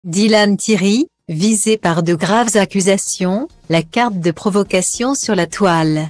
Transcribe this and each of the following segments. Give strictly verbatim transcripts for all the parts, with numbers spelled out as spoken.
Dylan Thierry, visé par de graves accusations, la carte de provocation sur la toile.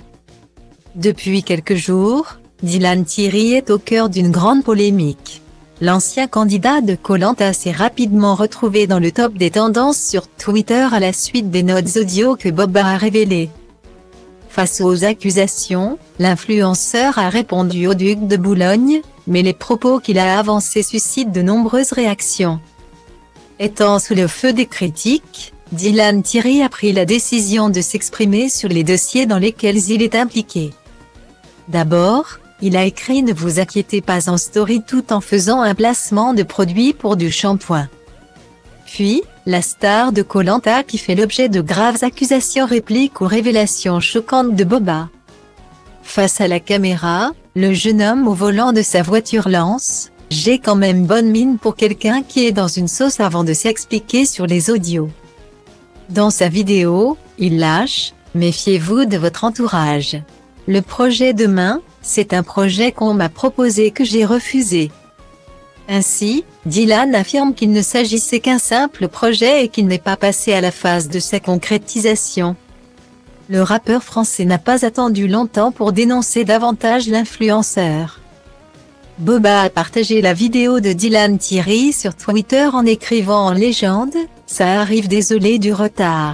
Depuis quelques jours, Dylan Thierry est au cœur d'une grande polémique. L'ancien candidat de Koh Lanta s'est rapidement retrouvé dans le top des tendances sur Twitter à la suite des notes audio que Boba a révélées. Face aux accusations, l'influenceur a répondu au duc de Boulogne, mais les propos qu'il a avancés suscitent de nombreuses réactions. Étant sous le feu des critiques, Dylan Thierry a pris la décision de s'exprimer sur les dossiers dans lesquels il est impliqué. D'abord, il a écrit « Ne vous inquiétez pas » en story tout en faisant un placement de produit pour du shampoing. Puis, la star de Koh Lanta qui fait l'objet de graves accusations réplique aux révélations choquantes de Boba. Face à la caméra, le jeune homme au volant de sa voiture lance « J'ai quand même bonne mine pour quelqu'un qui est dans une sauce » avant de s'expliquer sur les audios. Dans sa vidéo, il lâche « Méfiez-vous de votre entourage. Le projet demain, c'est un projet qu'on m'a proposé que j'ai refusé. » Ainsi, Dylan affirme qu'il ne s'agissait qu'un simple projet et qu'il n'est pas passé à la phase de sa concrétisation. Le rappeur français n'a pas attendu longtemps pour dénoncer davantage l'influenceur. Boba a partagé la vidéo de Dylan Thierry sur Twitter en écrivant en légende « Ça arrive, désolé du retard.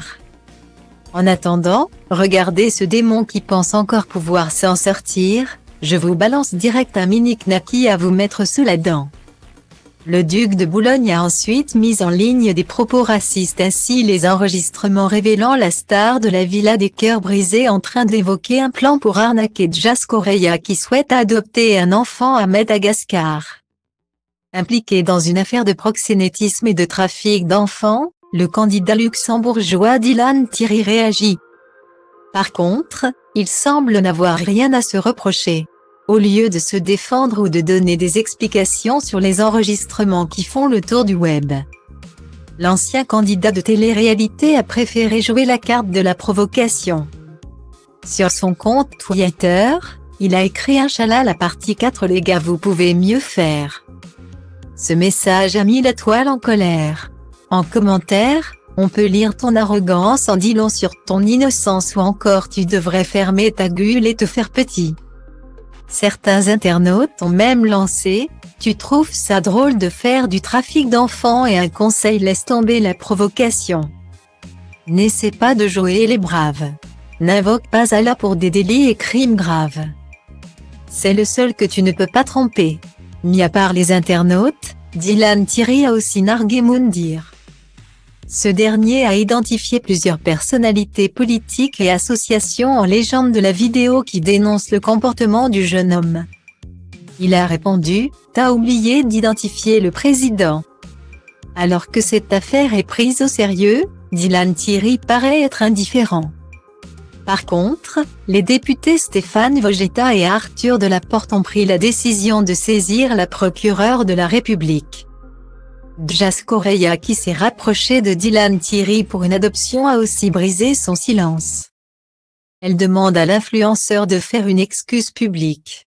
En attendant, regardez ce démon qui pense encore pouvoir s'en sortir, je vous balance direct un mini knacky à vous mettre sous la dent. » Le duc de Boulogne a ensuite mis en ligne des propos racistes, ainsi les enregistrements révélant la star de la Villa des Cœurs Brisés en train d'évoquer un plan pour arnaquer Jas Correia qui souhaite adopter un enfant à Madagascar. Impliqué dans une affaire de proxénétisme et de trafic d'enfants, le candidat luxembourgeois Dylan Thierry réagit. Par contre, il semble n'avoir rien à se reprocher. Au lieu de se défendre ou de donner des explications sur les enregistrements qui font le tour du web, l'ancien candidat de télé-réalité a préféré jouer la carte de la provocation. Sur son compte Twitter, il a écrit « Inch'Allah la partie quatre les gars, vous pouvez mieux faire ». Ce message a mis la toile en colère. En commentaire, on peut lire « Ton arrogance en dit long sur ton innocence » ou encore « Tu devrais fermer ta gueule et te faire petit ». Certains internautes ont même lancé « Tu trouves ça drôle de faire du trafic d'enfants et un conseil, laisse tomber la provocation. N'essaie pas de jouer les braves. N'invoque pas Allah pour des délits et crimes graves. C'est le seul que tu ne peux pas tromper. » Mis à part les internautes, Dylan Thierry a aussi nargué Moundir. Ce dernier a identifié plusieurs personnalités politiques et associations en légende de la vidéo qui dénoncent le comportement du jeune homme. Il a répondu « T'as oublié d'identifier le président ». Alors que cette affaire est prise au sérieux, Dylan Thierry paraît être indifférent. Par contre, les députés Stéphane Vojetta et Arthur Delaporte ont pris la décision de saisir la procureure de la République. Jas Correia, qui s'est rapprochée de Dylan Thierry pour une adoption, a aussi brisé son silence. Elle demande à l'influenceur de faire une excuse publique.